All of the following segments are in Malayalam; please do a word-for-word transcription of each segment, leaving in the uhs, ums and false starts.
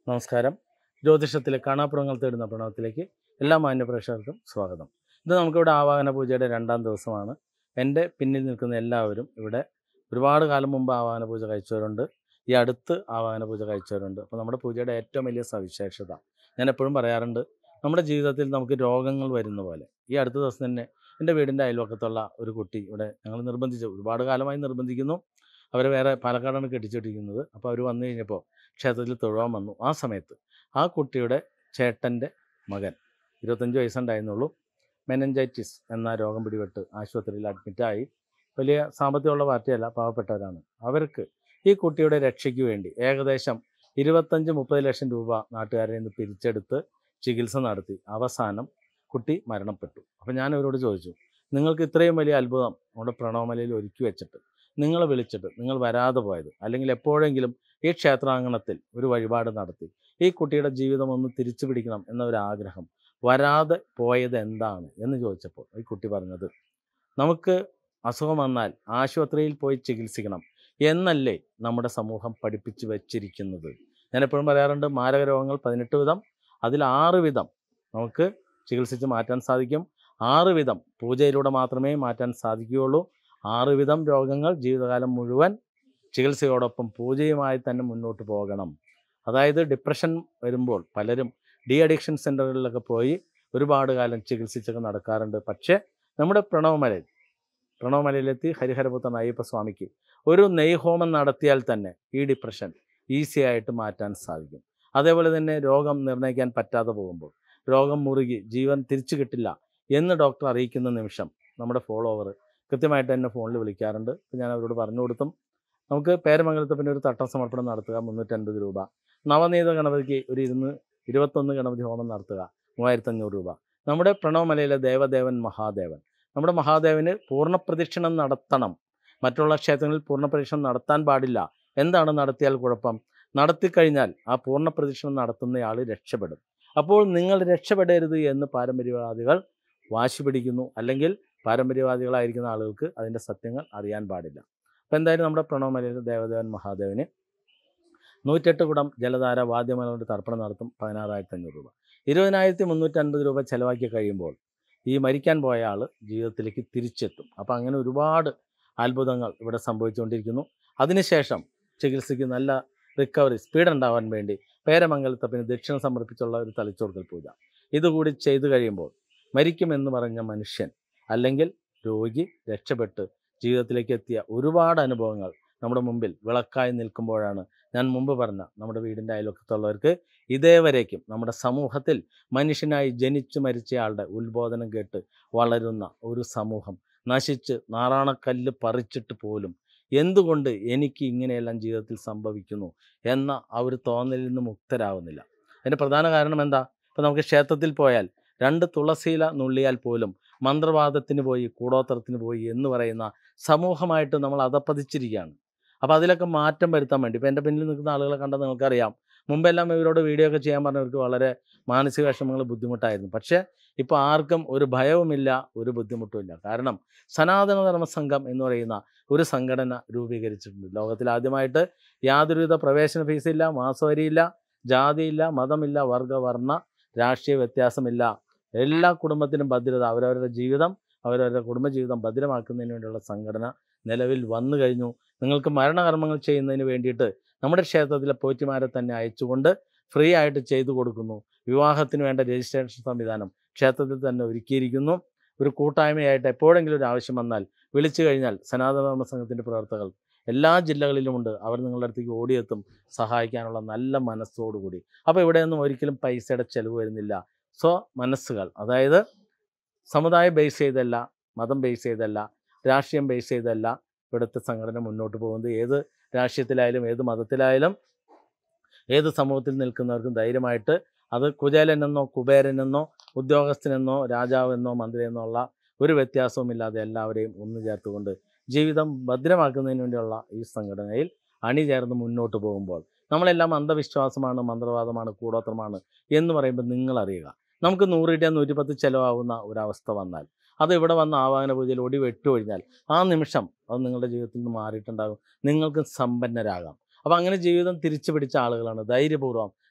നമസ്കാരം. ജ്യോതിഷത്തിലെ കാണാപ്പുറങ്ങൾ തേടുന്ന പ്രണവത്തിലേക്ക് എല്ലാ മാന്യപ്രേക്ഷകർക്കും സ്വാഗതം. ഇത് നമുക്കിവിടെ ആവാഹന പൂജയുടെ രണ്ടാം ദിവസമാണ്. എൻ്റെ പിന്നിൽ നിൽക്കുന്ന എല്ലാവരും ഇവിടെ ഒരുപാട് കാലം മുമ്പ് ആവാഹന പൂജ കഴിച്ചവരുണ്ട്, ഈ അടുത്ത് ആവാഹന പൂജ കഴിച്ചവരുണ്ട്. അപ്പോൾ നമ്മുടെ പൂജയുടെ ഏറ്റവും വലിയ സവിശേഷത ഞാൻ എപ്പോഴും പറയാറുണ്ട്, നമ്മുടെ ജീവിതത്തിൽ നമുക്ക് രോഗങ്ങൾ വരുന്ന പോലെ ഈ അടുത്ത ദിവസം തന്നെ എൻ്റെ വീടിൻ്റെ അയൽവക്കത്തുള്ള ഒരു കുട്ടി ഇവിടെ ഞങ്ങൾ നിർബന്ധിച്ചു, ഒരുപാട് കാലമായി നിർബന്ധിക്കുന്നു. അവർ വേറെ പാലക്കാടാണ് കെട്ടിച്ചിട്ടിരിക്കുന്നത്. അപ്പോൾ അവർ വന്നു കഴിഞ്ഞപ്പോൾ ക്ഷേത്രത്തിൽ തൊഴുവാൻ വന്നു. ആ സമയത്ത് ആ കുട്ടിയുടെ ചേട്ടൻ്റെ മകൻ ഇരുപത്തഞ്ച് വയസ്സുണ്ടായിരുന്നുള്ളൂ, മെനഞ്ചൈറ്റിസ് എന്ന രോഗം പിടിപെട്ട് ആശുപത്രിയിൽ അഡ്മിറ്റായി. വലിയ സാമ്പത്തികമുള്ള പാർട്ടിയല്ല, പാവപ്പെട്ടവരാണ്. അവർക്ക് ഈ കുട്ടിയുടെ രക്ഷയ്ക്ക് വേണ്ടി ഏകദേശം ഇരുപത്തഞ്ച് മുപ്പത് ലക്ഷം രൂപ നാട്ടുകാരിൽ നിന്ന് പിരിച്ചെടുത്ത് ചികിത്സ നടത്തി. അവസാനം കുട്ടി മരണപ്പെട്ടു. അപ്പോൾ ഞാൻ അവരോട് ചോദിച്ചു, നിങ്ങൾക്ക് ഇത്രയും വലിയ അത്ഭുതം നമ്മുടെ പ്രണവമലയിൽ ഒരുക്കി വെച്ചിട്ട് നിങ്ങൾ വിളിച്ചിട്ട് നിങ്ങൾ വരാതെ പോയത്, അല്ലെങ്കിൽ എപ്പോഴെങ്കിലും ഈ ക്ഷേത്രാങ്കണത്തിൽ ഒരു വഴിപാട് നടത്തി ഈ കുട്ടിയുടെ ജീവിതം ഒന്ന് തിരിച്ചു പിടിക്കണം എന്നൊരാഗ്രഹം വരാതെ പോയത് എന്താണ് എന്ന് ചോദിച്ചപ്പോൾ ഈ കുട്ടി പറഞ്ഞത്, നമുക്ക് അസുഖം വന്നാൽ ആശുപത്രിയിൽ പോയി ചികിത്സിക്കണം എന്നല്ലേ നമ്മുടെ സമൂഹം പഠിപ്പിച്ചു വച്ചിരിക്കുന്നത്. ഞാൻ എപ്പോഴും പറയാറുണ്ട്, മാരക രോഗങ്ങൾ പതിനെട്ട് വിധം, അതിൽ ആറ് വിധം നമുക്ക് ചികിത്സിച്ച് മാറ്റാൻ സാധിക്കും. ആറ് വിധം പൂജയിലൂടെ മാത്രമേ മാറ്റാൻ സാധിക്കുകയുള്ളൂ. ആറ് വിധം രോഗങ്ങൾ ജീവിതകാലം മുഴുവൻ ചികിത്സയോടൊപ്പം പൂജയുമായി തന്നെ മുന്നോട്ട് പോകണം. അതായത് ഡിപ്രഷൻ വരുമ്പോൾ പലരും ഡി അഡിക്ഷൻ സെൻ്ററുകളിലൊക്കെ പോയി ഒരുപാട് കാലം ചികിത്സിച്ചൊക്കെ നടക്കാറുണ്ട്. പക്ഷേ നമ്മുടെ പ്രണവമലയിൽ പ്രണവമലയിലെത്തി ഹരിഹരപുത്രൻ അയ്യപ്പസ്വാമിക്ക് ഒരു നെയ്ഹോമം നടത്തിയാൽ തന്നെ ഈ ഡിപ്രഷൻ ഈസി ആയിട്ട് മാറ്റാൻ സാധിക്കും. അതേപോലെ തന്നെ രോഗം നിർണ്ണയിക്കാൻ പറ്റാതെ പോകുമ്പോൾ, രോഗം മുറുകി ജീവൻ തിരിച്ചു കിട്ടില്ല എന്ന് ഡോക്ടർ അറിയിക്കുന്ന നിമിഷം നമ്മുടെ ഫോളോവർ കൃത്യമായിട്ട് എന്നെ ഫോണിൽ വിളിക്കാറുണ്ട്. അപ്പോൾ ഞാൻ അവരോട് പറഞ്ഞു കൊടുത്തും, നമുക്ക് പേരമംഗലത്ത് പിന്നെ ഒരു തട്ടം സമർപ്പണം നടത്തുക മുന്നൂറ്റൻപത് രൂപ, നവനീത ഗണപതിക്ക് ഒരു ഇരുന്ന് ഇരുപത്തൊന്ന് ഗണപതി ഹോമം നടത്തുക മൂവായിരത്തഞ്ഞൂറ് രൂപ. നമ്മുടെ പ്രണവമലയിലെ ദേവദേവൻ മഹാദേവൻ, നമ്മുടെ മഹാദേവന് പൂർണ്ണ പ്രദക്ഷിണം നടത്തണം. മറ്റുള്ള ക്ഷേത്രങ്ങളിൽ പൂർണ്ണ പ്രദക്ഷിണം നടത്താൻ പാടില്ല. എന്താണ് നടത്തിയാൽ കുഴപ്പം? നടത്തിക്കഴിഞ്ഞാൽ ആ പൂർണ്ണ പ്രദക്ഷിണം നടത്തുന്നയാൾ രക്ഷപ്പെടും. അപ്പോൾ നിങ്ങൾ രക്ഷപ്പെടരുത് എന്ന് പാരമ്പര്യവാദികൾ വാശി പിടിക്കുന്നു, അല്ലെങ്കിൽ പാരമ്പര്യവാദികളായിരിക്കുന്ന ആളുകൾക്ക് അതിൻ്റെ സത്യങ്ങൾ അറിയാൻ പാടില്ല. അപ്പോൾ എന്തായാലും നമ്മുടെ പ്രണവമലയിലെ ദേവദേവൻ മഹാദേവന് നൂറ്റെട്ട് കുടം ജലധാര വാദ്യമലകൊണ്ട് തർപ്പണം നടത്തും, പതിനാറായിരത്തി അഞ്ഞൂറ് രൂപ. ഇരുപതിനായിരത്തി മുന്നൂറ്റി അൻപത് രൂപ ചിലവാക്കി കഴിയുമ്പോൾ ഈ മരിക്കാൻ പോയ ആൾ ജീവിതത്തിലേക്ക് തിരിച്ചെത്തും. അപ്പോൾ അങ്ങനെ ഒരുപാട് അത്ഭുതങ്ങൾ ഇവിടെ സംഭവിച്ചുകൊണ്ടിരിക്കുന്നു. അതിനുശേഷം ചികിത്സയ്ക്ക് നല്ല റിക്കവറി സ്പീഡ് ഉണ്ടാവാൻ വേണ്ടി പേരമംഗലത്തപ്പന് ദക്ഷിണ സമർപ്പിച്ചുള്ള ഒരു തലച്ചോർക്കൽ പൂജ ഇതുകൂടി ചെയ്തു കഴിയുമ്പോൾ മരിക്കുമെന്ന് പറഞ്ഞ മനുഷ്യൻ അല്ലെങ്കിൽ രോഗി രക്ഷപ്പെട്ട് ജീവിതത്തിലേക്ക് എത്തിയ ഒരുപാട് അനുഭവങ്ങൾ നമ്മുടെ മുമ്പിൽ വിളക്കായി നിൽക്കുമ്പോഴാണ് ഞാൻ മുമ്പ് പറഞ്ഞ നമ്മുടെ വീടിൻ്റെ അയൽവക്കത്തുള്ളവർക്ക് ഇതേവരേക്കും നമ്മുടെ സമൂഹത്തിൽ മനുഷ്യനായി ജനിച്ചു മരിച്ചയാളുടെ ഉത്ബോധനം കേട്ട് വളരുന്ന ഒരു സമൂഹം നശിച്ച് നാറാണക്കല്ല് പറിച്ചിട്ട് പോലും എന്തുകൊണ്ട് എനിക്ക് ഇങ്ങനെയെല്ലാം ജീവിതത്തിൽ സംഭവിക്കുന്നു എന്ന ആ ഒരു തോന്നലിൽ നിന്ന് മുക്തരാകുന്നില്ല. അതിൻ്റെ പ്രധാന കാരണം എന്താ? ഇപ്പോൾ നമുക്ക് ക്ഷേത്രത്തിൽ പോയാൽ രണ്ട് തുളസിയില നുള്ളിയാൽ പോലും മന്ത്രവാദത്തിന് പോയി, കൂടോത്രത്തിന് പോയി എന്ന് പറയുന്ന സമൂഹമായിട്ട് നമ്മൾ അധപ്പതിച്ചിരിക്കുകയാണ്. അപ്പോൾ അതിലൊക്കെ മാറ്റം വരുത്താൻ വേണ്ടി, ഇപ്പോൾ എൻ്റെ പിന്നിൽ നിൽക്കുന്ന ആളുകളെ കണ്ടാൽ നിങ്ങൾക്കറിയാം, മുമ്പെല്ലാം ഇവരോട് വീഡിയോ ഒക്കെ ചെയ്യാൻ പറഞ്ഞവർക്ക് വളരെ മാനസിക വിഷമങ്ങൾ, ബുദ്ധിമുട്ടായിരുന്നു. പക്ഷേ ഇപ്പോൾ ആർക്കും ഒരു ഭയവുമില്ല, ഒരു ബുദ്ധിമുട്ടുമില്ല. കാരണം സനാതന ധർമ്മ സംഘം എന്ന് പറയുന്ന ഒരു സംഘടന രൂപീകരിച്ചിട്ടുണ്ട്. ലോകത്തിൽ ആദ്യമായിട്ട് യാതൊരുവിധ പ്രവേശന ഫീസില്ല, മാസവരിയില്ല, ജാതിയില്ല, മതമില്ല, വർഗവർണ്ണ രാഷ്ട്രീയ വ്യത്യാസമില്ല. എല്ലാ കുടുംബത്തിനും ഭദ്രത, അവരവരുടെ ജീവിതം അവരവരുടെ കുടുംബജീവിതം ഭദ്രമാക്കുന്നതിന് വേണ്ടിയുള്ള സംഘടന നിലവിൽ വന്നു കഴിഞ്ഞു. നിങ്ങൾക്ക് മരണകർമ്മങ്ങൾ ചെയ്യുന്നതിന് വേണ്ടിയിട്ട് നമ്മുടെ ക്ഷേത്രത്തിലെ പോറ്റിമാരെ തന്നെ അയച്ചുകൊണ്ട് ഫ്രീ ആയിട്ട് ചെയ്തു കൊടുക്കുന്നു. വിവാഹത്തിന് വേണ്ട രജിസ്ട്രേഷൻ സംവിധാനം ക്ഷേത്രത്തിൽ തന്നെ ഒരുക്കിയിരിക്കുന്നു. ഒരു കൂട്ടായ്മയായിട്ട് എപ്പോഴെങ്കിലും ഒരു ആവശ്യം വന്നാൽ വിളിച്ചു കഴിഞ്ഞാൽ സനാതന ധർമ്മ സംഘത്തിൻ്റെ പ്രവർത്തകർ എല്ലാ ജില്ലകളിലുമുണ്ട്. അവർ നിങ്ങളുടെ അടുത്തേക്ക് ഓടിയെത്തും സഹായിക്കാനുള്ള നല്ല മനസ്സോടുകൂടി. അപ്പോൾ ഇവിടെയൊന്നും ഒരിക്കലും പൈസയുടെ ചിലവ് വരുന്നില്ല. സ്വ മനസ്സുകൾ, അതായത് സമുദായം ബേസ് ചെയ്തല്ല, മതം ബേസ് ചെയ്തല്ല, രാഷ്ട്രീയം ബേസ് ചെയ്തല്ല ഇവിടുത്തെ സംഘടന മുന്നോട്ട് പോകുന്നത്. ഏത് രാഷ്ട്രീയത്തിലായാലും ഏത് മതത്തിലായാലും ഏത് സമൂഹത്തിൽ നിൽക്കുന്നവർക്കും ധൈര്യമായിട്ട്, അത് കുചേലനെന്നോ കുബേരനെന്നോ ഉദ്യോഗസ്ഥനെന്നോ രാജാവെന്നോ മന്ത്രിയെന്നോ ഉള്ള ഒരു വ്യത്യാസവുമില്ലാതെ എല്ലാവരെയും ഒന്നു ചേർത്തുകൊണ്ട് ജീവിതം ഭദ്രമാക്കുന്നതിന് വേണ്ടിയുള്ള ഈ സംഘടനയിൽ അണിചേർന്ന് മുന്നോട്ട് പോകുമ്പോൾ നമ്മളെല്ലാം അന്ധവിശ്വാസമാണ്, മന്ത്രവാദമാണ്, കൂടോത്രമാണ് എന്ന് പറയുമ്പോൾ നിങ്ങളറിയുക, നമുക്ക് നൂറ് കിട്ടിയാൽ നൂറ്റിപ്പത്ത് ചിലവാകുന്ന ഒരവസ്ഥ വന്നാൽ, അത് ഇവിടെ വന്ന് ആവാഹന പൂജയിൽ ഒടി വെട്ടുകഴിഞ്ഞാൽ ആ നിമിഷം അത് നിങ്ങളുടെ ജീവിതത്തിൽ നിന്ന് മാറിയിട്ടുണ്ടാകും. നിങ്ങൾക്ക് സമ്പന്നരാകാം. അപ്പോൾ അങ്ങനെ ജീവിതം തിരിച്ചു പിടിച്ച ആളുകളാണ് ധൈര്യപൂർവ്വം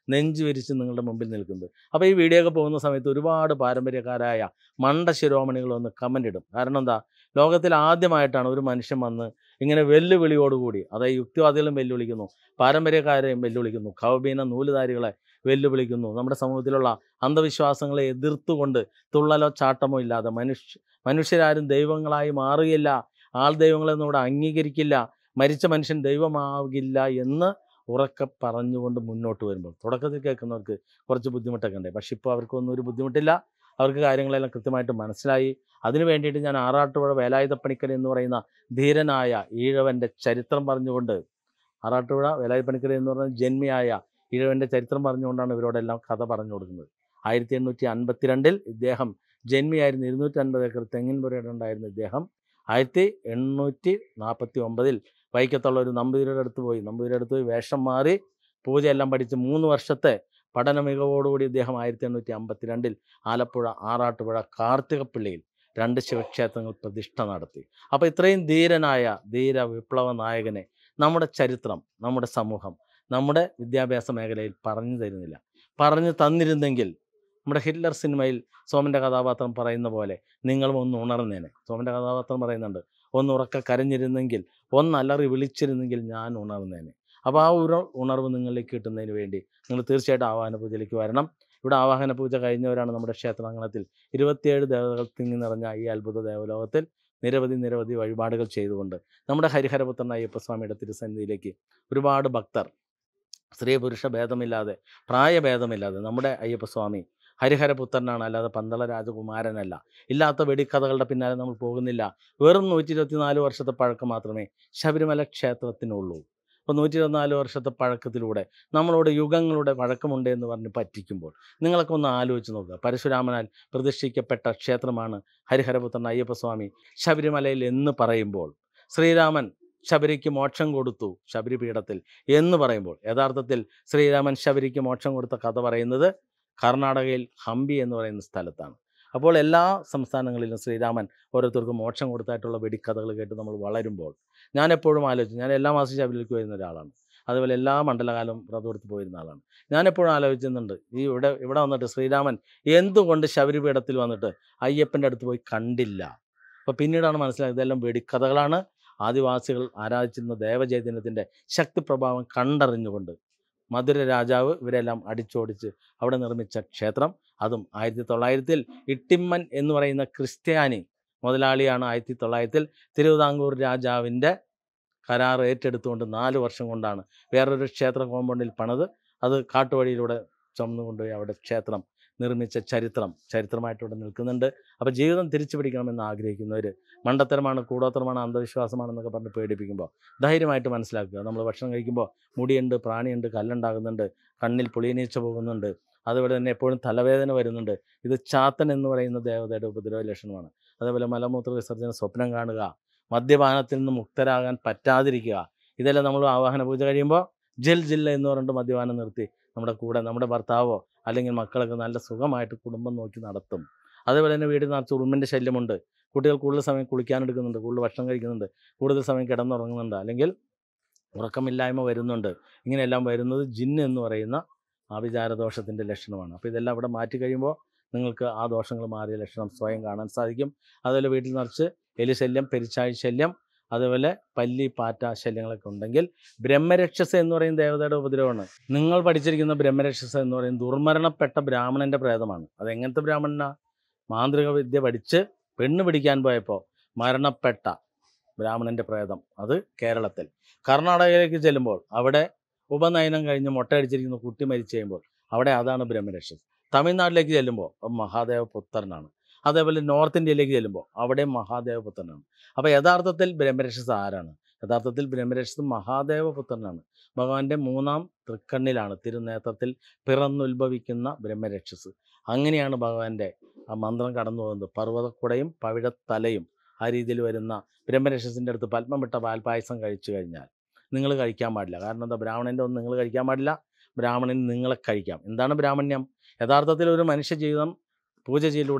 നെഞ്ച് വിരിച്ച് നിങ്ങളുടെ മുമ്പിൽ നിൽക്കുന്നത്. അപ്പോൾ ഈ വീഡിയോ ഒക്കെ പോകുന്ന സമയത്ത് ഒരുപാട് പാരമ്പര്യക്കാരായ മണ്ട ശിരോമണികൾ വന്ന് കമൻ്റ് ഇടും. കാരണം എന്താ, ലോകത്തിൽ ആദ്യമായിട്ടാണ് ഒരു മനുഷ്യൻ വന്ന് ഇങ്ങനെ വെല്ലുവിളിയോടുകൂടി, അതായത് യുക്തിവാദികളും വെല്ലുവിളിക്കുന്നു, പാരമ്പര്യക്കാരെയും വെല്ലുവിളിക്കുന്നു, കൗബീന നൂലുധാരികളെ വെല്ലുവിളിക്കുന്നു, നമ്മുടെ സമൂഹത്തിലുള്ള അന്ധവിശ്വാസങ്ങളെ എതിർത്തുകൊണ്ട് തുള്ളലോ ചാട്ടമോ ഇല്ലാതെ മനുഷ്യ മനുഷ്യരാരും ദൈവങ്ങളായി മാറുകയില്ല, ആൾ ദൈവങ്ങളെയൊന്നും ഇവിടെ അംഗീകരിക്കില്ല, മരിച്ച മനുഷ്യൻ ദൈവമാകില്ല എന്ന് ഉറക്കെ പറഞ്ഞുകൊണ്ട് മുന്നോട്ട് വരുമ്പോൾ തുടക്കത്തിൽ കേൾക്കുന്നവർക്ക് കുറച്ച് ബുദ്ധിമുട്ടൊക്കെ ഉണ്ട്. പക്ഷെ ഇപ്പോൾ അവർക്കൊന്നും ഒരു ബുദ്ധിമുട്ടില്ല. അവർക്ക് കാര്യങ്ങളെല്ലാം കൃത്യമായിട്ട് മനസ്സിലായി. അതിനു വേണ്ടിയിട്ട് ഞാൻ ആറാട്ടുപുഴ വേലായുധപ്പണിക്കർ എന്ന് പറയുന്ന ധീരനായ ഈഴവൻ്റെ ചരിത്രം പറഞ്ഞുകൊണ്ട്, ആറാട്ടുപുഴ വേലായുധപ്പണിക്കർ എന്ന് പറയുന്ന ജന്മിയായ ഈഴവൻ്റെ ചരിത്രം പറഞ്ഞുകൊണ്ടാണ് ഇവരോടെല്ലാം കഥ പറഞ്ഞു കൊടുക്കുന്നത്. ആയിരത്തി എണ്ണൂറ്റി അൻപത്തി രണ്ടിൽ ഇദ്ദേഹം ജന്മിയായിരുന്നു. ഇരുന്നൂറ്റി അൻപത് ഏക്കർ തെങ്ങിൻ പുരയിടുണ്ടായിരുന്ന ഇദ്ദേഹം ആയിരത്തി എണ്ണൂറ്റി നാൽപ്പത്തി ഒമ്പതിൽ വൈക്കത്തുള്ള ഒരു നമ്പൂതിരിയുടെ അടുത്ത് പോയി നമ്പൂതിരിയുടെ അടുത്ത് പോയി വേഷം മാറി പൂജയെല്ലാം പഠിച്ച് മൂന്ന് വർഷത്തെ പഠന മികവോടുകൂടി ഇദ്ദേഹം ആയിരത്തി എണ്ണൂറ്റി അമ്പത്തി രണ്ടിൽ ആലപ്പുഴ ആറാട്ടുപുഴ കാർത്തികപ്പള്ളിയിൽ രണ്ട് ശിവക്ഷേത്രങ്ങൾ പ്രതിഷ്ഠ നടത്തി. അപ്പോൾ ഇത്രയും ധീരനായ ധീര വിപ്ലവ നായകനെ നമ്മുടെ ചരിത്രം, നമ്മുടെ സമൂഹം, നമ്മുടെ വിദ്യാഭ്യാസ മേഖലയിൽ പറഞ്ഞു തരുന്നില്ല. പറഞ്ഞു തന്നിരുന്നെങ്കിൽ നമ്മുടെ ഹിറ്റ്ലർ സിനിമയിൽ സോമൻ്റെ കഥാപാത്രം പറയുന്ന പോലെ നിങ്ങളും ഒന്ന് ഉണർന്നേനെ. സോമൻ്റെ കഥാപാത്രം പറയുന്നുണ്ട്, ഒന്ന് ഉറക്ക കരഞ്ഞിരുന്നെങ്കിൽ, ഒന്ന് അലറി വിളിച്ചിരുന്നെങ്കിൽ ഞാൻ ഉണർന്നേനെ. അപ്പോൾ ആ ഒരു ഉണർവ് നിങ്ങളിലേക്ക് കിട്ടുന്നതിന് വേണ്ടി നിങ്ങൾ തീർച്ചയായിട്ടും ആവാഹന പൂജയിലേക്ക് വരണം. ഇവിടെ ആവാഹന പൂജ കഴിഞ്ഞവരാണ് നമ്മുടെ ക്ഷേത്രാങ്കണത്തിൽ ഇരുപത്തിയേഴ് ദേവതകൾ തിങ്ങി നിറഞ്ഞ ഈ അത്ഭുത ദേവലോകത്തിൽ നിരവധി നിരവധി വഴിപാടുകൾ ചെയ്തുകൊണ്ട് നമ്മുടെ ഹരിഹരപുത്രൻ അയ്യപ്പസ്വാമിയുടെ തിരുസന്നിധിയിലേക്ക് ഒരുപാട് ഭക്തർ, സ്ത്രീ പുരുഷ ഭേദമില്ലാതെ പ്രായഭേദമില്ലാതെ നമ്മുടെ അയ്യപ്പസ്വാമി ഹരിഹരപുത്രനാണ്, അല്ലാതെ പന്തള രാജകുമാരനല്ല. ഇല്ലാത്ത വെടിക്കഥകളുടെ പിന്നാലെ നമ്മൾ പോകുന്നില്ല. വെറും നൂറ്റി ഇരുപത്തി നാല് വർഷത്തെ പഴക്കം മാത്രമേ ശബരിമല ക്ഷേത്രത്തിനുള്ളൂ. അപ്പോൾ നൂറ്റി ഇരുപത്തിനാല് വർഷത്തെ പഴക്കത്തിലൂടെ നമ്മളോട് യുഗങ്ങളുടെ പഴക്കമുണ്ട് എന്ന് പറഞ്ഞ് പറ്റിക്കുമ്പോൾ നിങ്ങളൊക്കെ ഒന്ന് ആലോചിച്ച് നോക്കുക. പരശുരാമനാൽ പ്രതിഷ്ഠിക്കപ്പെട്ട ക്ഷേത്രമാണ് ഹരിഹരപുത്രൻ അയ്യപ്പസ്വാമി ശബരിമലയിൽ എന്ന് പറയുമ്പോൾ, ശ്രീരാമൻ ശബരിക്ക് മോക്ഷം കൊടുത്തു ശബരിപീഠത്തിൽ എന്ന് പറയുമ്പോൾ, യഥാർത്ഥത്തിൽ ശ്രീരാമൻ ശബരിക്ക് മോക്ഷം കൊടുത്ത കഥ പറയുന്നത് കർണാടകയിൽ ഹംപി എന്ന് പറയുന്ന സ്ഥലത്താണ്. അപ്പോൾ എല്ലാ സംസ്ഥാനങ്ങളിലും ശ്രീരാമൻ ഓരോരുത്തർക്കും മോക്ഷം കൊടുത്തായിട്ടുള്ള വെടിക്കഥകൾ കേട്ട് നമ്മൾ വളരുമ്പോൾ ഞാൻ എപ്പോഴും ആലോചിച്ചു, ഞാൻ എല്ലാ മാസവും ശബരിമലയ്ക്ക് വരുന്ന ഒരാളാണ്, അതുപോലെ എല്ലാ മണ്ഡലകാലം വ്രതമെടുത്ത് പോയിരുന്ന ആളാണ്. ഞാൻ എപ്പോഴും ആലോചിക്കുന്നുണ്ട്, ഈ ഇവിടെ ഇവിടെ വന്നിട്ട് ശ്രീരാമൻ എന്തുകൊണ്ട് ശബരിപീഠത്തിൽ വന്നിട്ട് അയ്യപ്പൻ്റെ അടുത്ത് പോയി കണ്ടില്ല. അപ്പോൾ പിന്നീടാണ് മനസ്സിലായത് ഇതെല്ലാം വെടിക്കഥകളാണ്. ആദിവാസികൾ ആരാധിച്ചിരുന്ന ദേവചൈതന്യത്തിൻ്റെ ശക്തി പ്രഭാവം കണ്ടറിഞ്ഞുകൊണ്ട് മധുര രാജാവ് ഇവരെല്ലാം അടിച്ചോടിച്ച് അവിടെ നിർമ്മിച്ച ക്ഷേത്രം, അതും ആയിരത്തി തൊള്ളായിരത്തിൽ ഇട്ടിമ്മൻ എന്ന് പറയുന്ന ക്രിസ്ത്യാനി മുതലാളിയാണ് ആയിരത്തി തൊള്ളായിരത്തിൽ തിരുവിതാംകൂർ രാജാവിൻ്റെ കരാർ ഏറ്റെടുത്തുകൊണ്ട് നാല് വർഷം കൊണ്ടാണ് വേറൊരു ക്ഷേത്ര കോമ്പൗണ്ടിൽ പണിത് അത് കാട്ടുവഴിയിലൂടെ ചുമന്നുകൊണ്ടുപോയി അവിടെ ക്ഷേത്രം നിർമ്മിച്ച ചരിത്രം ചരിത്രമായിട്ടിവിടെ നിൽക്കുന്നുണ്ട്. അപ്പോൾ ജീവിതം തിരിച്ചു പിടിക്കണമെന്ന് ആഗ്രഹിക്കുന്നവർ മണ്ടത്തരമാണ്, കൂടോത്തരമാണ്, അന്ധവിശ്വാസമാണെന്നൊക്കെ പറഞ്ഞ് പേടിപ്പിക്കുമ്പോൾ ധൈര്യമായിട്ട് മനസ്സിലാക്കുക. നമ്മൾ ഭക്ഷണം കഴിക്കുമ്പോൾ മുടിയുണ്ട്, പ്രാണിയുണ്ട്, കല്ലുണ്ടാകുന്നുണ്ട്, കണ്ണിൽ പുളിയനീച്ച പോകുന്നുണ്ട്, അതുപോലെ തന്നെ എപ്പോഴും തലവേദന വരുന്നുണ്ട്. ഇത് ചാത്തൻ എന്ന് പറയുന്ന ദേവതയുടെ ഉപദ്രവ ലക്ഷണമാണ്. അതേപോലെ മലമൂത്ര വിസർജന സ്വപ്നം കാണുക, മദ്യപാനത്തിൽ നിന്ന് മുക്തരാകാൻ പറ്റാതിരിക്കുക, ഇതെല്ലാം നമ്മൾ ആവാഹന പൂജ കഴിയുമ്പോൾ ജൽ ജില്ല എന്ന് പറഞ്ഞിട്ട് മദ്യപാനം നിർത്തി നമ്മുടെ കൂടെ നമ്മുടെ ഭർത്താവോ അല്ലെങ്കിൽ മക്കളൊക്കെ നല്ല സുഖമായിട്ട് കുടുംബം നോക്കി നടത്തും. അതേപോലെ തന്നെ വീട്ടിൽ നിറച്ച് ഉറുമ്പിൻ്റെ ശല്യമുണ്ട്, കുട്ടികൾ കൂടുതൽ സമയം കുളിക്കാനെടുക്കുന്നുണ്ട്, കൂടുതൽ ഭക്ഷണം കഴിക്കുന്നുണ്ട്, കൂടുതൽ സമയം കിടന്നുറങ്ങുന്നുണ്ട്, അല്ലെങ്കിൽ ഉറക്കമില്ലായ്മ വരുന്നുണ്ട്. ഇങ്ങനെയെല്ലാം വരുന്നത് ജിന്ന് എന്ന് പറയുന്ന ആഭിചാരദോഷത്തിൻ്റെ ലക്ഷണമാണ്. അപ്പോൾ ഇതെല്ലാം ഇവിടെ മാറ്റി കഴിയുമ്പോൾ നിങ്ങൾക്ക് ആ ദോഷങ്ങൾ മാറിയ ലക്ഷണം സ്വയം കാണാൻ സാധിക്കും. അതുപോലെ വീട്ടിൽ നിറച്ച് എലി ശല്യം, പെരിച്ചാഴി ശല്യം, അതുപോലെ പല്ലി പാറ്റ ശല്യങ്ങളൊക്കെ ഉണ്ടെങ്കിൽ ബ്രഹ്മരക്ഷസ് എന്ന് പറയുന്ന ദേവതയുടെ ഉപദ്രവമാണ്. നിങ്ങൾ പഠിച്ചിരിക്കുന്ന ബ്രഹ്മരക്ഷസ് എന്ന് പറയുന്ന ദുർമരണപ്പെട്ട ബ്രാഹ്മണൻ്റെ പ്രേതമാണ്. അതെങ്ങനത്തെ ബ്രാഹ്മണനാ? മാന്ത്രിക വിദ്യ പഠിച്ച് പെണ്ണ് പിടിക്കാൻ പോയപ്പോൾ മരണപ്പെട്ട ബ്രാഹ്മണൻ്റെ പ്രേതം. അത് കേരളത്തിൽ. കർണാടകയിലേക്ക് ചെല്ലുമ്പോൾ അവിടെ ഉപനയനം കഴിഞ്ഞ് മുട്ടയടിച്ചിരിക്കുന്ന കുട്ടി മരിച്ചു കഴിയുമ്പോൾ അവിടെ അതാണ് ബ്രഹ്മരക്ഷസ്. തമിഴ്നാട്ടിലേക്ക് ചെല്ലുമ്പോൾ മഹാദേവ പുത്രനാണ്. അതേപോലെ നോർത്ത് ഇന്ത്യയിലേക്ക് ചെല്ലുമ്പോൾ അവിടെ മഹാദേവ പുത്രനാണ്. അപ്പോൾ യഥാർത്ഥത്തിൽ ബ്രഹ്മരക്ഷസ് ആരാണ്? യഥാർത്ഥത്തിൽ ബ്രഹ്മരക്ഷസ് മഹാദേവ പുത്രനാണ്. ഭഗവാന്റെ മൂന്നാം തൃക്കണ്ണിലാണ് തിരുനേത്രത്തിൽ പിറന്നുത്ഭവിക്കുന്ന ബ്രഹ്മരക്ഷസ്. അങ്ങനെയാണ് ഭഗവാന്റെ ആ മന്ത്രം കടന്നു പോകുന്നത്. പർവ്വതക്കുടയും പവിഴത്തലയും ആ രീതിയിൽ വരുന്ന ബ്രഹ്മരക്ഷസിൻ്റെ അടുത്ത് പത്മം വിട്ട പാൽപ്പായസം കഴിച്ചു കഴിഞ്ഞാൽ നിങ്ങൾ കഴിക്കാൻ പാടില്ല. കാരണം എന്താ? ബ്രാഹ്മണൻ്റെ ഒന്നും നിങ്ങൾ കഴിക്കാൻ പാടില്ല, ബ്രാഹ്മണൻ നിങ്ങളെ കഴിക്കാം. എന്താണ് ബ്രാഹ്മണ്യം? യഥാർത്ഥത്തിൽ ഒരു മനുഷ്യ ജീവിതം പൂജ ചെയ്യലൂടെ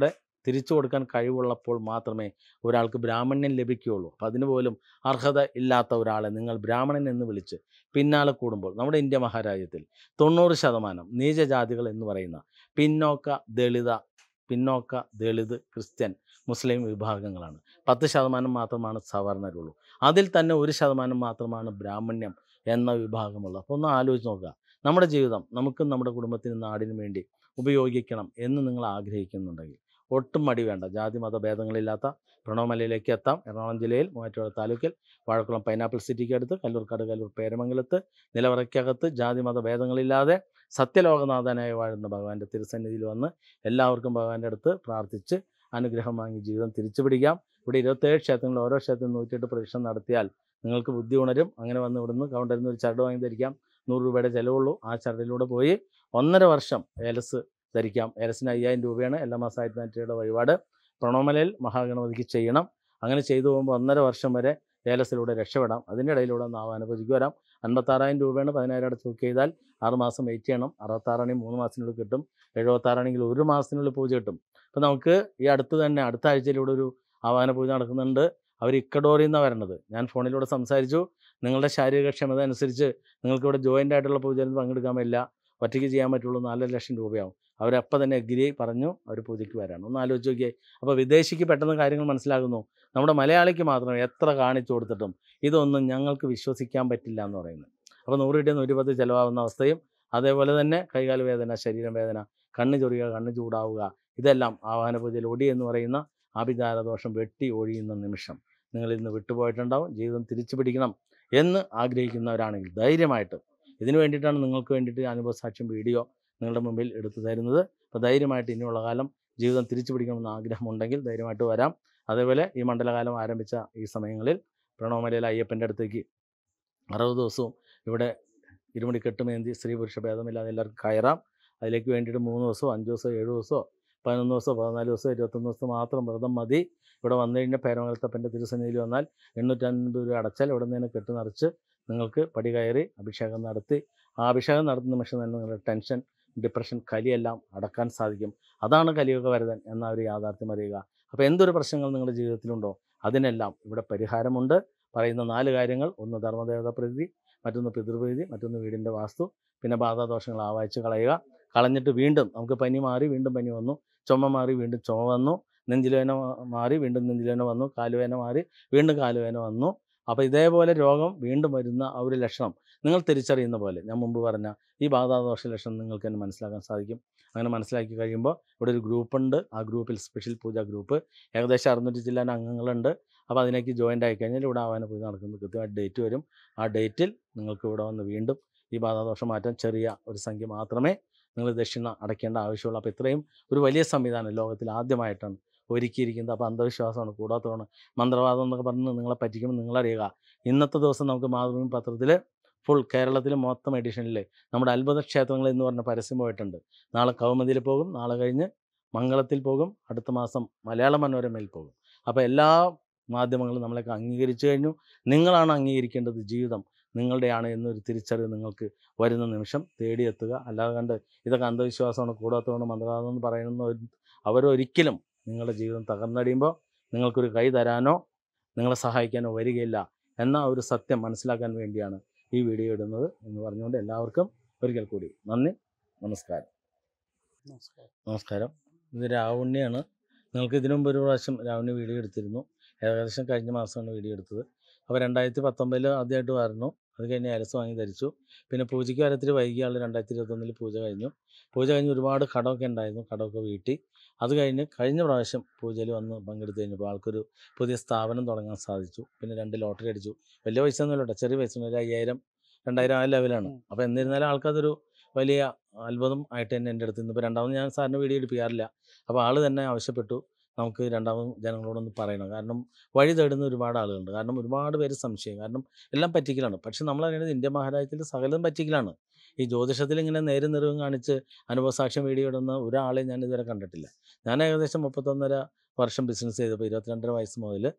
തിരിച്ചു കൊടുക്കാൻ കഴിവുള്ളപ്പോൾ മാത്രമേ ഒരാൾക്ക് ബ്രാഹ്മണ്യം ലഭിക്കുകയുള്ളൂ. അപ്പോൾ അതിന് പോലും അർഹത ഇല്ലാത്ത ഒരാളെ നിങ്ങൾ ബ്രാഹ്മണൻ എന്ന് വിളിച്ച് പിന്നാലെ കൂടുമ്പോൾ നമ്മുടെ ഇന്ത്യ മഹാരാജ്യത്തിൽ തൊണ്ണൂറ് ശതമാനം നീചജാതികൾ എന്ന് പറയുന്ന പിന്നോക്ക ദളിത പിന്നോക്ക ദളിത് ക്രിസ്ത്യൻ മുസ്ലിം വിഭാഗങ്ങളാണ്. പത്ത് ശതമാനം മാത്രമാണ് സവർണരുള്ളൂ. അതിൽ തന്നെ ഒരു ശതമാനം മാത്രമാണ് ബ്രാഹ്മണ്യം എന്ന വിഭാഗമുള്ളത്. അപ്പോൾ ഒന്ന് ആലോചിച്ച് നോക്കുക. നമ്മുടെ ജീവിതം നമുക്കും നമ്മുടെ കുടുംബത്തിനും നാടിനും വേണ്ടി ഉപയോഗിക്കണം എന്ന് നിങ്ങൾ ആഗ്രഹിക്കുന്നുണ്ടെങ്കിൽ ഒട്ടും മടി വേണ്ട. ജാതി മത ഭേദങ്ങളില്ലാത്ത പ്രണവമലയിലേക്ക് എത്താം. എറണാകുളം ജില്ലയിൽ മൂവാറ്റുപുഴ താലൂക്കിൽ വാഴക്കുളം പൈനാപ്പിൾ സിറ്റിക്ക് അടുത്ത് കല്ലൂർക്കാട് കല്ലൂർ പേരമംഗലത്ത് നിലവറയ്ക്കകത്ത് ജാതി മത ഭേദങ്ങളില്ലാതെ സത്യലോകനാഥനായി വാഴുന്ന ഭഗവാന്റെ തിരുസന്നിധിയിൽ വന്ന് എല്ലാവർക്കും ഭഗവാന്റെ അടുത്ത് പ്രാർത്ഥിച്ച് അനുഗ്രഹം വാങ്ങി ജീവിതം തിരിച്ചു പിടിക്കാം. ഇവിടെ ഇരുപത്തേഴ് ക്ഷേത്രങ്ങളിൽ ഓരോ ക്ഷേത്രത്തിൽ നൂറ്റിയെട്ട് പ്രദക്ഷിണം നടത്തിയാൽ നിങ്ങൾക്ക് ബുദ്ധി ഉണരും. അങ്ങനെ വന്ന് ഇവിടുന്ന് കൗണ്ടറിൽ നിന്ന് ഒരു ചരട് വാങ്ങി ധരിക്കാം. നൂറ് രൂപയുടെ ചിലവുള്ളൂ. ആ ചരടിലൂടെ പോയി ഒന്നര വർഷം ഏലസ് ധരിക്കാം. ഏലസിന് അയ്യായിരം രൂപയാണ് എല്ലാ മാസം ആയിരത്തി നാനൂറ്റി രൂപയുടെ വഴിപാട് പ്രണവമലയിൽ മഹാഗണപതിക്ക് ചെയ്യണം. അങ്ങനെ ചെയ്തു പോകുമ്പോൾ ഒന്നര വർഷം വരെ ഏലസിലൂടെ രക്ഷപ്പെടാം. അതിൻ്റെ ഇടയിലൂടെ ഒന്ന് ആവാന പൂജയ്ക്ക് വരാം. അൻപത്താറായിരം രൂപയാണ്. പതിനായിരം അടച്ച് ബുക്ക് ചെയ്താൽ ആറ് മാസം വെയിറ്റ് ചെയ്യണം. അറുപത്താറാണെങ്കിൽ മൂന്ന് മാസത്തിനുള്ളിൽ കിട്ടും. എഴുപത്താറാണെങ്കിൽ ഒരു മാസത്തിനുള്ളിൽ പൂജ കിട്ടും. അപ്പോൾ നമുക്ക് ഈ അടുത്ത് തന്നെ അടുത്ത ആഴ്ചയിലൂടെ ഒരു ആവാന പൂജ നടക്കുന്നുണ്ട്. അവർ ഇക്കഡോറിൽ നിന്നാണ് വരണത്. ഞാൻ ഫോണിലൂടെ സംസാരിച്ചു. നിങ്ങളുടെ ശാരീരിക ക്ഷമത അനുസരിച്ച് നിങ്ങൾക്ക് ഇവിടെ ജോയിൻ്റ് ആയിട്ടുള്ള പൂജയിൽ പങ്കെടുക്കാൻ പറ്റില്ല. ഒറ്റയ്ക്ക് ചെയ്യാൻ പറ്റുള്ളൂ. നാലര ലക്ഷം രൂപയാവും. അവരപ്പം തന്നെ എഗ്രി പറഞ്ഞു അവർ പൂജയ്ക്ക് വരാണ്. ഒന്ന് ആലോചിച്ച് നോക്കിയേ. അപ്പോൾ വിദേശിക്ക് പെട്ടെന്ന് കാര്യങ്ങൾ മനസ്സിലാകുന്നു. നമ്മുടെ മലയാളിക്ക് മാത്രം എത്ര കാണിച്ചു കൊടുത്തിട്ടും ഇതൊന്നും ഞങ്ങൾക്ക് വിശ്വസിക്കാൻ പറ്റില്ല എന്ന് പറയുന്നത്. അപ്പോൾ നൂറ് കിട്ടിയ നൂറ്റി പത്ത് ചിലവാകുന്ന അവസ്ഥയും അതേപോലെ തന്നെ കൈകാല വേദന, ശരീരം വേദന, കണ്ണ് ചൊറിയുക, കണ്ണ് ചൂടാവുക, ഇതെല്ലാം ആവാഹന പൂജയിൽ ഒടി എന്ന് പറയുന്ന ആഭിചാരദോഷം വെട്ടി ഒഴിയുന്ന നിമിഷം നിങ്ങളിൽ നിന്ന് വിട്ടുപോയിട്ടുണ്ടാവും. ജീവിതം തിരിച്ചു പിടിക്കണം എന്ന് ആഗ്രഹിക്കുന്നവരാണെങ്കിൽ ധൈര്യമായിട്ട്, ഇതിനു വേണ്ടിയിട്ടാണ് നിങ്ങൾക്ക് വേണ്ടിയിട്ട് അനുഭവ സാക്ഷ്യം വീഡിയോ നിങ്ങളുടെ മുമ്പിൽ എടുത്തു തരുന്നത്. അപ്പോൾ ധൈര്യമായിട്ട് ഇനിയുള്ള കാലം ജീവിതം തിരിച്ചു പിടിക്കണമെന്ന് ആഗ്രഹമുണ്ടെങ്കിൽ ധൈര്യമായിട്ട് വരാം. അതേപോലെ ഈ മണ്ഡലകാലം ആരംഭിച്ച ഈ സമയങ്ങളിൽ പ്രണവമലയിലെ അയ്യപ്പൻ്റെ അടുത്തേക്ക് അറുപത് ദിവസവും ഇവിടെ ഇരുമുടി കെട്ടുമേന്തി സ്ത്രീ പുരുഷ ഭേദമില്ലാതെ എല്ലാവർക്കും കയറാം. അതിലേക്ക് വേണ്ടിയിട്ട് മൂന്ന് ദിവസമോ അഞ്ച് ദിവസമോ ഏഴ് ദിവസമോ പതിനൊന്ന് ദിവസമോ പതിനാല് ദിവസമോ ഇരുപത്തൊന്ന് ദിവസം മാത്രം വ്രതം മതി. ഇവിടെ വന്നു കഴിഞ്ഞാൽ പേരമംഗലത്തപ്പൻ്റെ തിരുസന്നിധിയിൽ വന്നാൽ എണ്ണൂറ്റൻപത് രൂപ അടച്ചാൽ ഇവിടെ നിന്ന് കെട്ട് നിറച്ച് നിങ്ങൾക്ക് പടി കയറി അഭിഷേകം നടത്തി ആ അഭിഷേകം നടത്തുന്ന നിമിഷം തന്നെ നിങ്ങളുടെ ടെൻഷൻ, ഡിപ്രഷൻ, കലിയെല്ലാം അടക്കാൻ സാധിക്കും. അതാണ് കലിയുഗ വരദൻ എന്ന ഒരു യാഥാർത്ഥ്യം അറിയുക. അപ്പോൾ എന്തൊരു പ്രശ്നങ്ങൾ നിങ്ങളുടെ ജീവിതത്തിലുണ്ടോ അതിനെല്ലാം ഇവിടെ പരിഹാരമുണ്ട്. പറയുന്ന നാല് കാര്യങ്ങൾ: ഒന്ന് ധർമ്മദേവത പ്രീതി, മറ്റൊന്ന് പിതൃപ്രീതി, മറ്റൊന്ന് വീടിൻ്റെ വാസ്തു, പിന്നെ ബാധാദോഷങ്ങൾ ആവാഹിച്ച് കളയുക. കളഞ്ഞിട്ട് വീണ്ടും നമുക്ക് പനി മാറി വീണ്ടും പനി വന്നു, ചുമ മാറി വീണ്ടും ചുമ വന്നു, നെഞ്ചിലുവേന മാറി വീണ്ടും നെഞ്ചിലുവേന വന്നു, കാലുവേന മാറി വീണ്ടും കാലുവേന വന്നു. അപ്പോൾ ഇതേപോലെ രോഗം വീണ്ടും വരുന്ന ആ ഒരു ലക്ഷണം നിങ്ങൾ തിരിച്ചറിയുന്ന പോലെ ഞാൻ മുമ്പ് പറഞ്ഞ ഈ ബാധാദോഷ ലക്ഷണം നിങ്ങൾക്ക് തന്നെ മനസ്സിലാക്കാൻ സാധിക്കും. അങ്ങനെ മനസ്സിലാക്കി കഴിയുമ്പോൾ ഇവിടെ ഒരു ഗ്രൂപ്പുണ്ട്. ആ ഗ്രൂപ്പിൽ സ്പെഷ്യൽ പൂജ ഗ്രൂപ്പ് ഏകദേശം അറുന്നൂറ്റി ചില്ലാൻ അംഗങ്ങളുണ്ട്. അപ്പോൾ അതിലേക്ക് ജോയിൻ്റ് ആയിക്കഴിഞ്ഞാൽ ഇവിടെ ആവാന പൂജ നടക്കുന്നത് കൃത്യമായിട്ട് ഡേറ്റ് വരും. ആ ഡേറ്റിൽ നിങ്ങൾക്ക് ഇവിടെ വന്ന് വീണ്ടും ഈ ബാധാദോഷം മാറ്റാൻ ചെറിയ ഒരു സംഖ്യ മാത്രമേ നിങ്ങൾ ദക്ഷിണ അടയ്ക്കേണ്ട ആവശ്യമുള്ളൂ. അപ്പോൾ ഇത്രയും ഒരു വലിയ സംവിധാനം ലോകത്തിൽ ആദ്യമായിട്ടാണ് ഒരുക്കിയിരിക്കുന്നത്. അപ്പോൾ അന്ധവിശ്വാസമാണ്, കൂടാത്തതാണ് മന്ത്രവാദം എന്നൊക്കെ പറഞ്ഞ് നിങ്ങളെ പറ്റിക്കുമ്പോൾ നിങ്ങളറിയുക. ഇന്നത്തെ ദിവസം നമുക്ക് മാതൃഭൂമി പത്രത്തിൽ ഫുൾ കേരളത്തിൽ മൊത്തം എഡിഷനിൽ നമ്മുടെ അത്ഭുത ക്ഷേത്രങ്ങൾ എന്ന് പറഞ്ഞ പരസ്യം പോയിട്ടുണ്ട്. നാളെ കൗമുദിയിൽ പോകും, നാളെ കഴിഞ്ഞ് മംഗളത്തിൽ പോകും, അടുത്ത മാസം മലയാള മനോരമയിൽ പോകും. അപ്പോൾ എല്ലാ മാധ്യമങ്ങളും നമ്മളെയൊക്കെ അംഗീകരിച്ചു കഴിഞ്ഞു. നിങ്ങളാണ് അംഗീകരിക്കേണ്ടത്. ജീവിതം നിങ്ങളുടെയാണ് എന്നൊരു തിരിച്ചറിവ് നിങ്ങൾക്ക് വരുന്ന നിമിഷം തേടിയെത്തുക. അല്ലാതെ കണ്ട് ഇതൊക്കെ അന്ധവിശ്വാസമാണ്, കൂടാത്തതാണ്, മന്ത്രവാദം എന്ന് പറയുന്ന അവരൊരിക്കലും നിങ്ങളുടെ ജീവിതം തകർന്നടിയുമ്പോൾ നിങ്ങൾക്കൊരു കൈ തരാനോ നിങ്ങളെ സഹായിക്കാനോ വരികയില്ല എന്ന ഒരു സത്യം മനസ്സിലാക്കാൻ വേണ്ടിയാണ് ഈ വീഡിയോ ഇടുന്നത് എന്ന് പറഞ്ഞുകൊണ്ട് എല്ലാവർക്കും ഒരിക്കൽ കൂടി നന്ദി, നമസ്കാരം. നമസ്കാരം. നമസ്കാരം. ഇത് രാവുണ്ണിയാണ്. നിങ്ങൾക്ക് ഇതിനു മുമ്പ് ഒരു പ്രാവശ്യം രാവുണ്ണി വീഡിയോ എടുത്തിരുന്നു. ഏകദേശം കഴിഞ്ഞ മാസമാണ് വീഡിയോ എടുത്തത്. അപ്പോൾ രണ്ടായിരത്തി പത്തൊമ്പതിൽ ആദ്യമായിട്ട് വരണം. അത് കഴിഞ്ഞ് ഏലസ് വാങ്ങി ധരിച്ചു. പിന്നെ പൂജയ്ക്ക് വരത്തിൽ വൈകിയ ആൾ രണ്ടായിരത്തി ഇരുപത്തൊന്നിൽ പൂജ കഴിഞ്ഞു. പൂജ കഴിഞ്ഞ് ഒരുപാട് കടമൊക്കെ ഉണ്ടായിരുന്നു. കടമൊക്കെ വീട്ടി. അത് കഴിഞ്ഞ് കഴിഞ്ഞ പ്രാവശ്യം പൂജയിൽ വന്ന് പങ്കെടുത്ത് കഴിഞ്ഞപ്പോൾ ആൾക്കൊരു പുതിയ സ്ഥാപനം തുടങ്ങാൻ സാധിച്ചു. പിന്നെ രണ്ട് ലോട്ടറി അടിച്ചു. വലിയ പൈസ ഒന്നുമില്ല കേട്ടോ, ചെറിയ പൈസ, ഒരു അയ്യായിരം രണ്ടായിരം ആ ലെവലാണ്. അപ്പോൾ എന്നിരുന്നാലും ആൾക്കതൊരു വലിയ അത്ഭുതം ആയിട്ട് തന്നെ എൻ്റെ അടുത്ത് നിന്ന് ഇപ്പോൾ രണ്ടാമത് ഞാൻ സാറിന് വീഡിയോ എടുപ്പിക്കാറില്ല. അപ്പോൾ ആൾ തന്നെ ആവശ്യപ്പെട്ടു നമുക്ക് രണ്ടാമത് ജനങ്ങളോടൊന്ന് പറയണം. കാരണം വഴി തേടുന്ന ഒരുപാട് ആളുകളുണ്ട്. കാരണം ഒരുപാട് പേര് സംശയം, കാരണം എല്ലാം പറ്റിക്കലാണ്. പക്ഷെ നമ്മൾ അറിയുന്നത് ഇന്ത്യ മഹാരാജ്യത്തിൽ സകലം പറ്റിക്കലാണ്. ഈ ജ്യോതിഷത്തിൽ ഇങ്ങനെ നേരും നിറവും കാണിച്ച് അനുഭവസാക്ഷ്യം വീഡിയോ ഇടുന്ന ഒരാളെ ഞാൻ ഇതുവരെ കണ്ടിട്ടില്ല. ഞാൻ ഏകദേശം മുപ്പത്തൊന്നര വർഷം ബിസിനസ് ചെയ്തപ്പോൾ ഇരുപത്തിരണ്ടര വയസ്സ് മുതൽ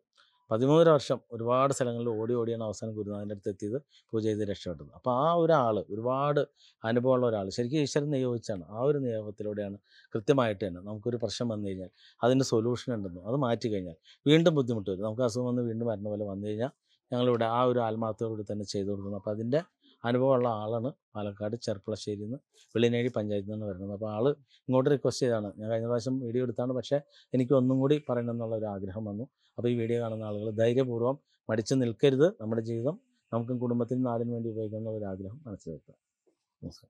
പതിമൂന്നര വർഷം ഒരുപാട് സ്ഥലങ്ങളിൽ ഓടി ഓടിയാണ് അവസാനം ഗുരുനാഥൻ്റെ അടുത്ത് എത്തിയത്, പൂജ ചെയ്ത് രക്ഷപ്പെട്ടത്. അപ്പോൾ ആ ഒരാൾ ഒരുപാട് അനുഭവമുള്ള ഒരാൾ ശരിക്കും ഈശ്വരൻ നിയോഗിച്ചാണ്. ആ ഒരു നിയോഗത്തിലൂടെയാണ് കൃത്യമായിട്ട് തന്നെ നമുക്കൊരു പ്രശ്നം വന്നു കഴിഞ്ഞാൽ അതിൻ്റെ സൊല്യൂഷൻ ഉണ്ടെന്നും അത് മാറ്റി കഴിഞ്ഞാൽ വീണ്ടും ബുദ്ധിമുട്ട് വരും. നമുക്ക് അസുഖം വന്ന് വീണ്ടും മരണ പോലെ വന്നു കഴിഞ്ഞാൽ ഞങ്ങളിവിടെ ആ ഒരു ആത്മാർത്ഥതയോടുകൂടി തന്നെ ചെയ്തു കൊടുക്കുന്നു. അപ്പോൾ അതിൻ്റെ അനുഭവമുള്ള ആളാണ്. പാലക്കാട് ചെർപ്പളശ്ശേരിയിൽ നിന്ന് വെള്ളിനേഴി പഞ്ചായത്തിൽ നിന്ന് വരുന്നത്. അപ്പോൾ ആൾ ഇങ്ങോട്ട് റിക്വസ്റ്റ് ചെയ്താണ്. ഞാൻ കഴിഞ്ഞ പ്രാവശ്യം വീഡിയോ എടുത്താണ്, പക്ഷേ എനിക്ക് ഒന്നും കൂടി പറയണം എന്നുള്ള ഒരു ആഗ്രഹം വന്നു. അപ്പോൾ ഈ വീഡിയോ കാണുന്ന ആളുകൾ ധൈര്യപൂർവ്വം മടിച്ചു നിൽക്കരുത്. നമ്മുടെ ജീവിതം നമുക്കും കുടുംബത്തിനും നാടിനും വേണ്ടി ഉപയോഗിക്കുന്ന ഒരു ആഗ്രഹം മനസ്സിൽ വെക്കുക. നമസ്കാരം.